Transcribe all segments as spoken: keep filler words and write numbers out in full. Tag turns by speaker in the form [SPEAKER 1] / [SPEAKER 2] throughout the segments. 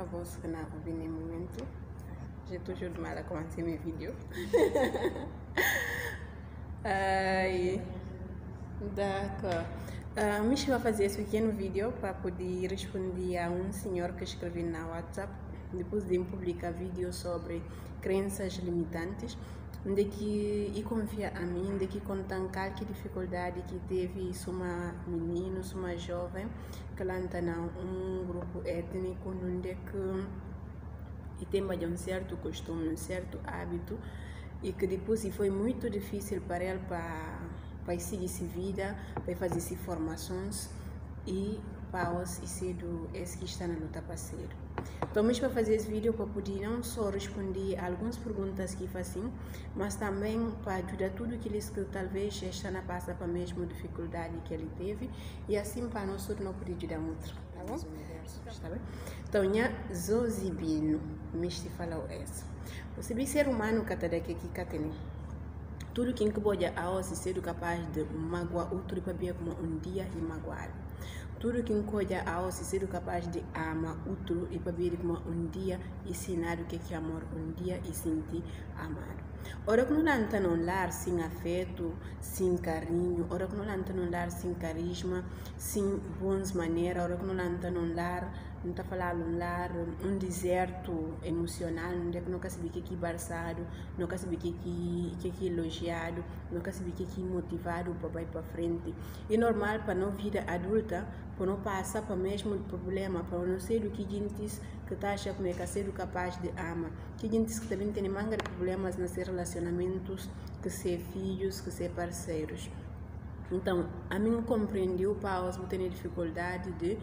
[SPEAKER 1] voz que não ouvi nem momento. Já estou juro mal a começar meu vídeo. Ai, d'accord. Uh, me vai fazer esse pequeno vídeo para poder responder a um senhor que escrevi na WhatsApp depois de publicar vídeo sobre crenças limitantes, de que e confia a mim, de que contam qualquer dificuldade que teve uma menina, uma jovem que lá está um grupo étnico onde que e tem um certo costume, um certo hábito e que depois foi muito difícil para ele para para seguir essa vida, para fazer essas formações e para os e ser do esse que está na luta parceiro. Então, mesmo para fazer esse vídeo para poder não só responder a algumas perguntas que fazem, mas também para ajudar tudo que eles que talvez está na passa para a mesma dificuldade que ele teve e assim para nós não poder ajudar muito, tá bom? Tá bem? Então, nha Zozibino, me te falou essa. Você é ser humano que está daqui que tem tudo que incomoda a nós ser capaz de magoar outro para ver como um dia e magoar. Tudo que incomoda a nós ser capaz de amar outro e para ver como um dia ensinar o que é amor, um dia e sentir amado. Ora que não lanta num lar sem afeto, sem carinho, ora que não lanta num lar sem carisma, sem boas maneiras, ora que não lanta num lar, não está falando um lar, um deserto emocional, onde não quer saber o que é barçado, não quer saber o que é que é elogiado, não quer saber o que é motivado para ir para frente. É normal para não vida adulta, para não passar para o mesmo problema, para não ser o que gente que está achando que é ser capaz de amar, que gente que também tem manga de problemas nos relacionamentos, que ser filhos, que ser parceiros. Então, a mim compreendeu para os que têm dificuldade de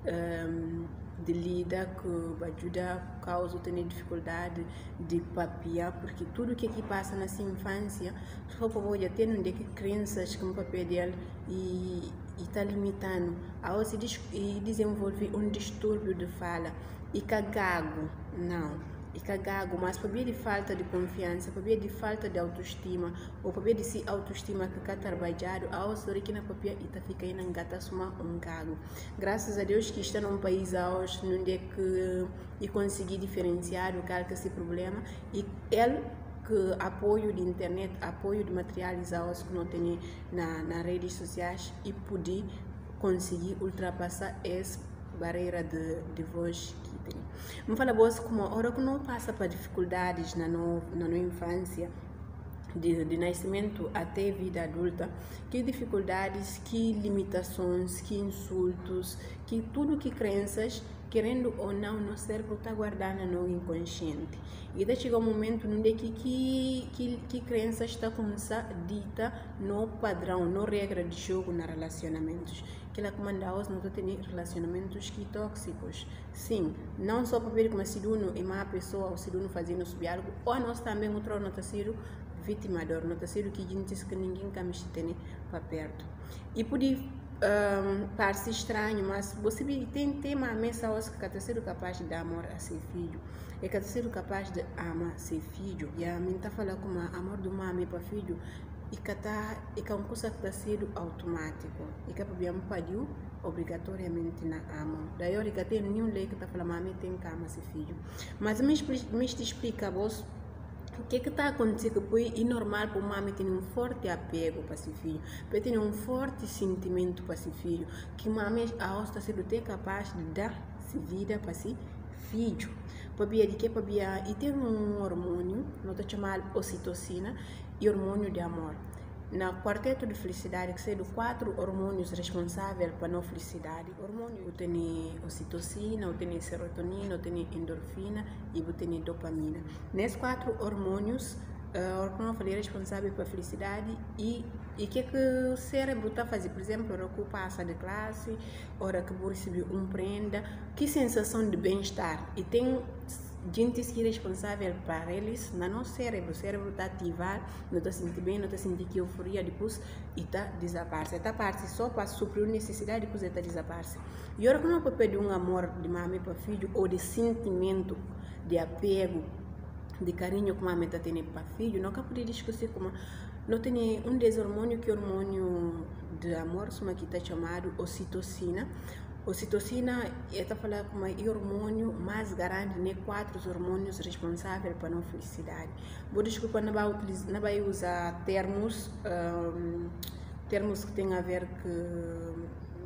[SPEAKER 1] um, de lidar com ajuda causa tem dificuldade de papiar porque tudo que aqui passa na sua infância só pode ter um de que crenças que um papel dele e está limitando ao se e desenvolver um distúrbio de fala e cagago não e cagago, mas por via de falta de confiança, por via de falta de autoestima, ou por via de si autoestima que está trabalhado, a outra que na papia e está ficando em gata suma um cago. Graças a Deus que está num país hoje onde que e conseguir diferenciar o que esse problema e ele que apoio de internet, apoio de materiais aos que não tem na nas redes sociais e poder conseguir ultrapassar essa barreira de, de voz que tem. Me fala boas como a hora que não passa para dificuldades na no, na no infância, de, de nascimento até vida adulta, que dificuldades, que limitações, que insultos, que tudo que crenças, querendo ou não, no cérebro está guardando no inconsciente. E daí chega um momento onde que, que, que, que crenças está começando a dita no padrão, no regra de jogo nos relacionamentos. Que ela comanda aos não ter relacionamentos que tóxicos. Sim, não só para ver como se uno é má pessoa ou se uno fazendo subir algo, ou nós também outro não está sendo vitimador, não está sendo que gente que ninguém quer me ter para perto. E pode um, parecer estranho, mas você tem tema a mesa aos que está sendo capaz de dar amor a seu filho, é que está sendo capaz de amar seu filho. E a mim está falando como amor do mãe para filho. E que tá e que é uma coisa que está sendo automático e que podemos pedir obrigatoriamente na ama. Daí eu que tem nenhum lei que está falando mãe tem que amar seu filho. Mas me me te explica vos o que que está acontecendo que é normal para uma mãe ter um forte apego para seu filho, para ter um forte sentimento para seu filho, que uma mãe a está sendo capaz de dar sua vida para seu filho. Para de que para e tem um hormônio, não está chamado ocitocina e hormônio de amor. Na quarteto de felicidade, que são quatro hormônios responsáveis para a felicidade. O hormônio tem ocitocina, tem serotonina, tem endorfina e tem dopamina. Nesses quatro hormônios, o hormônio é responsável para a felicidade e e que que o cérebro está fazendo, por exemplo, hora que passa de classe, hora que recebe um prenda, que sensação de bem-estar. E tem gente que é responsável para eles no nosso cérebro. O cérebro está ativar, não está sentindo bem, não está sentindo que euforia, depois e está desaparece. Está parte só para suprir necessidade, depois está desaparece. E hora que não pode pedir um amor de mãe para filho ou de sentimento de apego, de carinho que a mãe está tendo para filho, não pode discutir como não tem um dos hormônios que é o hormônio de amor, que está chamado ocitocina. ocitocina está falando como é hormônio mais grande, né? Quatro hormônios responsáveis pela nossa felicidade. Vou desculpa, não vai utilizar, não vai usar termos, um, termos que têm a ver com,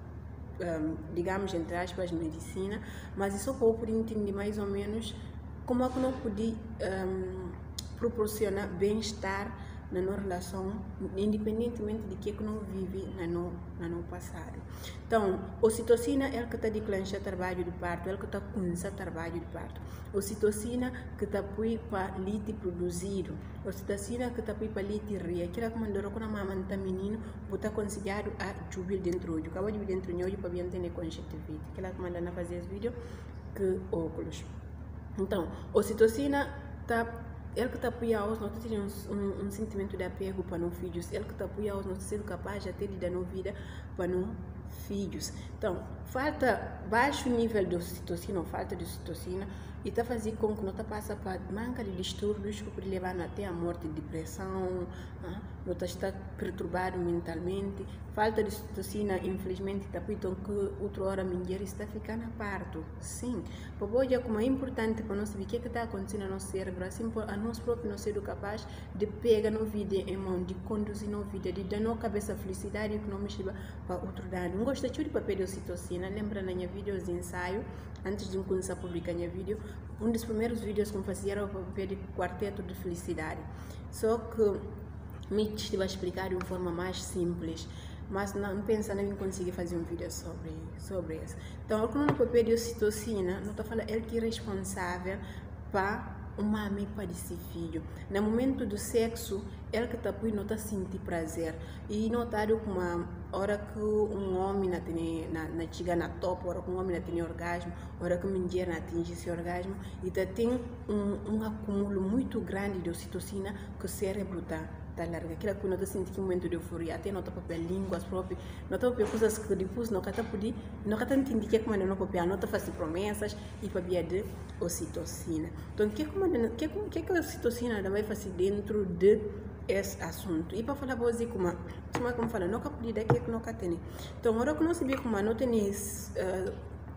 [SPEAKER 1] um, digamos, entre aspas, medicina, mas isso só para entender mais ou menos como é que não pode um, proporcionar bem-estar na nossa relação, independentemente de que que não vive na no, na no passado. Então, ocitocina é o que está declanchando trabalho de parto, é o que está começando trabalho de parto. Ocitocina que está põe para leite produzido, ocitocina que está põe para leite ria, aquilo que mandou quando a mamãe está menino, está considerado a jubil dentro do, acaba de vir dentro do olho para bem ter conjuntivite, aquilo que mandou fazer esse vídeo que óculos. Então, ocitocina está ele que está apoiando, nós temos um, um, um sentimento de apego para os filhos. Ele que está apoiando, nós temos capaz de ter de dar vida para os filhos. Então, falta baixo nível de ocitocina, ou falta de ocitocina, e está fazendo com que nós passa para manca de distúrbios que pode levar até a morte, depressão, ah, nós está perturbado mentalmente. Falta de ocitocina, infelizmente, está então que outra hora a mulher está ficando a parto. Sim, para hoje como é importante para nós saber o que está acontecendo no nosso cérebro, assim a nós próprios não ser capaz de pegar no vida em mão, de conduzir no vida, de dar na cabeça a felicidade que não me chega para outro lado. Não gosto de papel de ocitocina, lembra na minha vídeos de ensaio, antes de começar a publicar minha vídeo, um dos primeiros vídeos que eu fazia era o papel de quarteto de felicidade. Só que me estive a explicar de uma forma mais simples, mas não pensa nem conseguir fazer um vídeo sobre, sobre isso. Então, quando no papel de ocitocina, não estou falando ele que é responsável para uma mãe para esse filho. No momento do sexo, ele que está por não está sentir prazer. E notado como uma hora que um homem na tem na, na chega na top, hora que um homem na tem orgasmo, hora que uma mulher atinge esse orgasmo, e tá, tem um, um acúmulo muito grande de ocitocina que o cérebro está tá larga. Aquilo que não está sentindo um momento de euforia, até não está papel línguas próprias, não está papel coisas que depois não está poder, não está entendendo que é como não papel, não está fazendo promessas e papel de ocitocina. Então, o que é como que que que a ocitocina vai fazer dentro de esse assunto? E para falar para você como como como fala, não capaz de que não tem. Então, agora que nós sabemos como não tem uh,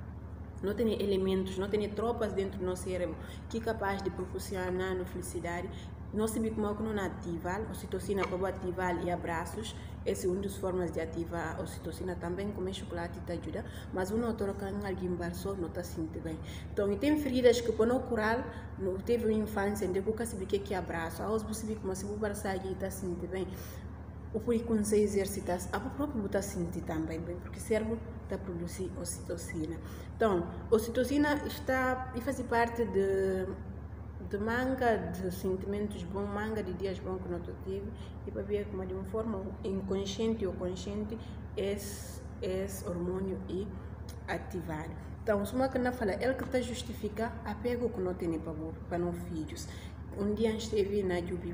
[SPEAKER 1] não tem elementos, não tem tropas dentro do nosso cérebro que é capaz de proporcionar a felicidade. Nós sabemos como não ativar a ocitocina para ativar e abraços. Essa é uma das formas de ativar a ocitocina também, comer chocolate te ajuda, mas uma outra que alguém embaçou não está sentindo bem. Então, e tem feridas que para não curar, não teve uma infância, onde nunca sabe o que é abraço, aos você sabe como se você abraçar e está sentindo bem. O por quando você exercita, a própria está sentindo também bem, porque o cérebro está produzindo ocitocina. Então, a ocitocina está e faz parte de de manga de sentimentos bons, manga de dias bons que não tive, e para ver como de uma forma inconsciente ou consciente esse, esse hormônio e ativado. Então, se uma que não fala, ele que está justifica apego que não tem para para não filhos. Um dia esteve na Jubi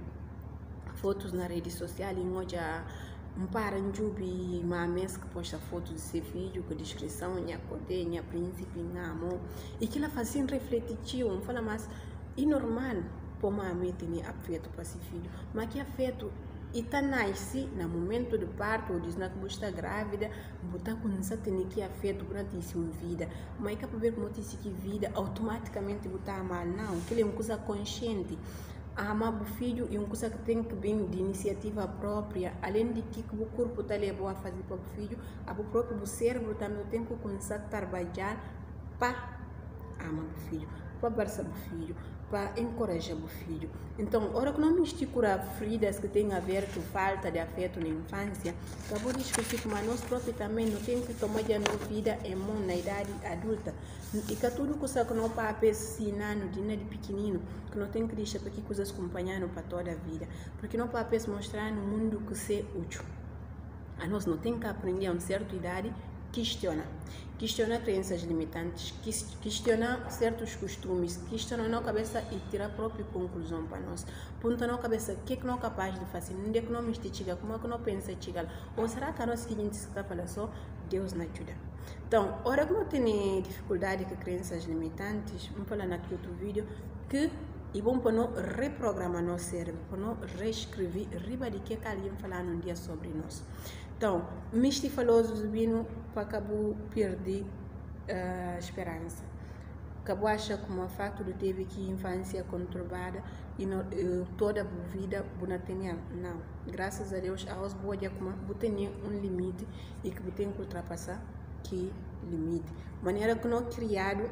[SPEAKER 1] fotos na rede social e hoje um para em Jubi uma mês que posta fotos de seu filho com descrição, minha codê, minha príncipe, minha amor, e que ela fazia refletir, um fala mais e normal, para uma mãe ter afeto para seu filho, mas que afeto e tá nasce no momento do parto, ou diz que você está grávida, você começa a ter que afeto durante sua vida, mas é para ver como você que vida automaticamente você está mal, não, que é uma coisa consciente. Amar o filho é uma coisa que tem que vir de iniciativa própria, além de que o corpo está levando a fazer para o filho, o próprio cérebro também tem que começar a trabalhar para amar o filho, para abraçar o filho, para encorajar o filho. Então, hora que não me curar feridas que têm a ver com falta de afeto na infância, acabou de discutir que nós próprios também não temos que tomar de nossa vida em mão na idade adulta. E que tudo que não para ensinando de de pequenino, que não tem que deixar para que coisas acompanhando para toda a vida, porque não para mostrar no mundo que ser útil. A nós não tem que aprender a uma certa idade questionar. Questionar crenças limitantes, questionar certos costumes, questionar na cabeça e tirar a própria conclusão para nós. Ponta na cabeça, o que é que não é capaz de fazer? Onde é que não me chega? Como é que não pensa chegar? Ou será que a nós que a gente está falando só, Deus nos ajuda? Então, hora que não tem dificuldade com crenças limitantes, vamos falar naquele outro vídeo, que é bom para não reprogramar nosso cérebro, para não reescrever riba de que alguém falando um dia sobre nós. Então, Misti falou Zubino para acabou perder uh, esperança. Acabou acha como o fato de teve que infância conturbada e no, uh, toda a vida não tinha, não. Graças a Deus, a os boas como tem um limite e que tem que ultrapassar que limite. Maneira que não criado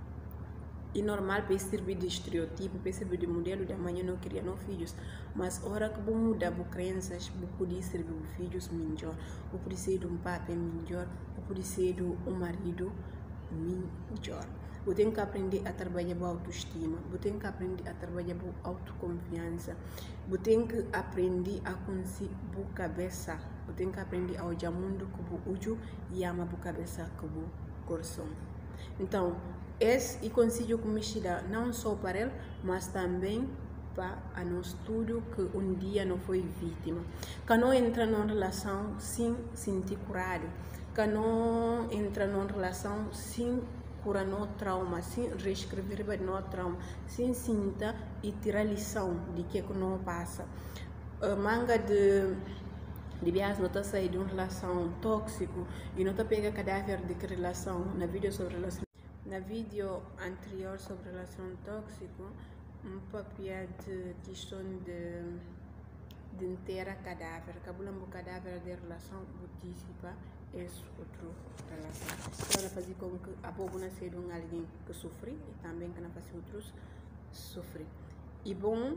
[SPEAKER 1] e normal para servir de estereotipo, para servir de modelo de amanhã não queria não filhos, mas hora que vou mudar as crenças, vou poder servir os filhos melhor, vou poder ser um pai melhor, vou poder ser um marido melhor. Eu tenho que aprender a trabalhar com a autoestima, eu tenho que aprender a trabalhar com a autoconfiança, eu tenho que aprender a conhecer a cabeça, eu tenho que aprender a olhar o mundo com o olho e amar a cabeça com o coração. Então, esse e consigo que me dá não só para ele, mas também para a nosso estudo que um dia não foi vítima. Que não entra numa relação sem sentir curado, que não entra numa relação sem curar no trauma, sem reescrever no trauma, sem sentir e tirar lição de que que não passa. A manga de de viagem não está sair de uma relação tóxica e não está pega cadáver de que relação na vídeo sobre relação. Na vídeo anterior sobre relação tóxica, um papel de questão de de inteira cadáver, cabulando o cadáver de relação participa é outra relação. Para fazer com que a povo nascer um alguém que sofre e também que não faz outros sofrer. E bom,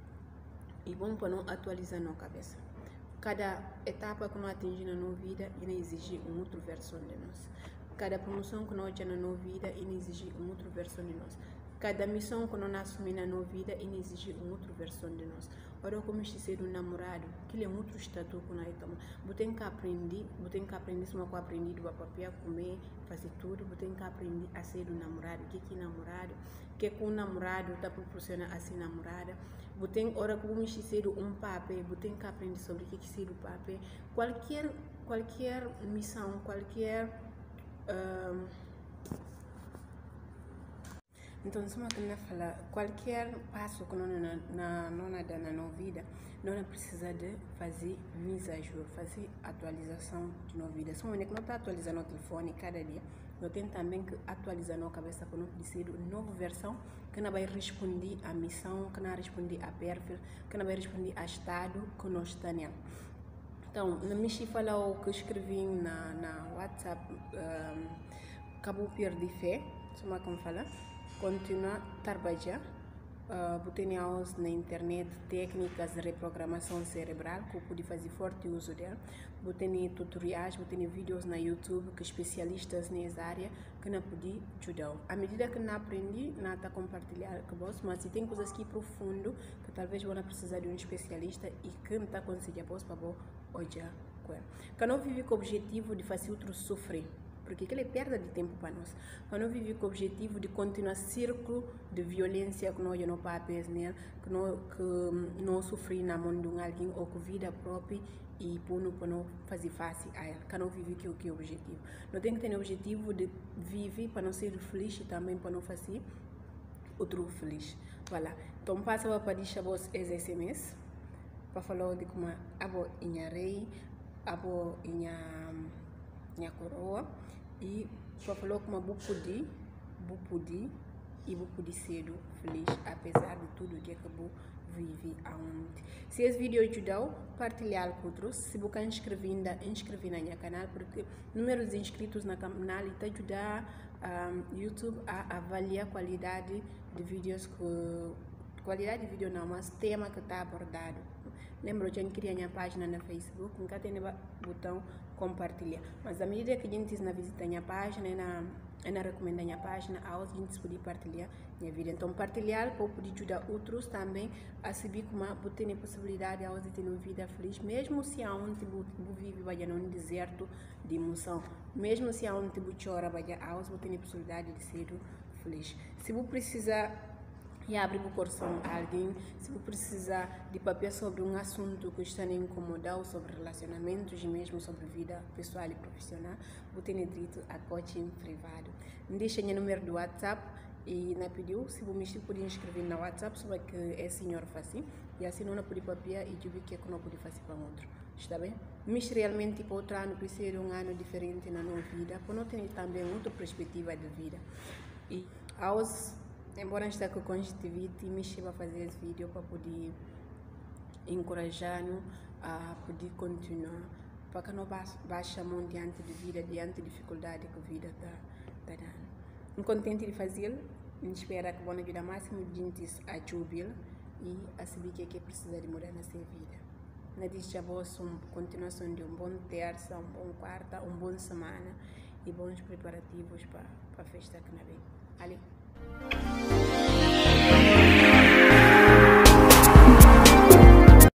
[SPEAKER 1] e bom para não atualizar na cabeça. Cada etapa que nós atingimos na nossa vida exige uma outra versão de nós. Cada promoção que nós temos na nossa vida exige uma outra versão de nós. Cada missão que nós assumimos na nossa vida exige uma outra versão de nós. Ora, como este ser um namorado, que é um outro status que nós tomamos. Você tem que aprender, você tem que aprender se não aprendido a papel, comer, fazer tudo. Você tem que aprender a ser um namorado. O que é namorado? O que é que um namorado está proporcionando a ser namorada? Você tem, ora, como este ser um papel, você tem que aprender sobre o que é ser o papel. Qualquer, qualquer missão, qualquer Um, então, se uma coisa fala, qualquer passo que nós na nona da na nossa vida, nós precisa de fazer mise à jour, fazer atualização de nossa vida. Se uma que não está atualizando o telefone cada dia, nós temos também que atualizar nossa cabeça para nós ser uma nova versão que não vai responder à missão, que não vai responder a perfil, que não vai responder ao estado que nós estamos. Então, na minha fala o que escrevi na, na WhatsApp, um, acabou perder fé, como como fala, continua a trabalhar, uh, tem aulas na internet, técnicas de reprogramação cerebral, que eu pude fazer forte uso dela, tem tutoriais, tem vídeos na YouTube, que especialistas nessa área, que não pude ajudar. À medida que não aprendi, não está compartilhar com você, mas se tem coisas aqui profundo, que talvez vão precisar de um especialista e que não está conseguindo para você olhar com ela. Que não vive com o objetivo de fazer outro sofrer, porque aquilo é perda de tempo para nós. Que não vive com o objetivo de continuar círculo de violência que nós não papéis nele, que não que não sofrer na mão de um alguém ou com vida própria e por não, para não fazer fácil a ela. Que não vive que o que é o objetivo. Não tem que ter o objetivo de viver para não ser feliz e também para não fazer outro feliz. Voilà. Então passa para deixar vos esse S M S para falar de como abo inha rei, abo inha inha coroa e para falar como vou poder, vou poder e vou poder ser feliz apesar de tudo que acabou viver aonde. Se esse vídeo ajudou, partilhar com outros. Se você inscrever ainda, inscrever no meu canal porque números de inscritos no canal está ajudar um, YouTube a avaliar a qualidade de vídeos que qualidade de vídeo não, mas tema que está abordado. Lembro que eu criei minha página na Facebook, nunca tem botão compartilhar. Mas à medida que a gente na visita minha página, na na recomenda minha página, a gente pode partilhar minha vida. Então partilhar para poder ajudar outros também a saber como você tem a possibilidade de ter uma vida feliz, mesmo se aonde você vive vai num deserto de emoção, mesmo se aonde você chora vai você tem a possibilidade de ser feliz. Se você precisar e abre o coração a alguém, se você precisar de papel sobre um assunto que está a incomodar, sobre relacionamentos e mesmo sobre vida pessoal e profissional, você tem direito a coaching privado. Deixa o número do WhatsApp e na pediu, se você me pode inscrever no WhatsApp, sobre que é senhor Faci, e assim não pode papia e eu vi que não pode fazer para outro, está bem? Mas realmente tipo, outro ano pode ser um ano diferente na nossa vida, para não ter também outra perspectiva de vida. E aos, embora a gente está com conjuntivite, me chama a fazer esse vídeo para poder encorajar-nos a poder continuar, para que não baixa a mão diante de vida, diante de dificuldade que a vida está tá dando. Estou contente de fazê-lo, espero que a vida máximo de gente a jubilo e a saber que é que precisa de mudar na sua vida. Na dicha vossa uma continuação de um bom terça, um bom quarta, um bom semana e bons preparativos para a festa que na vem. Ali.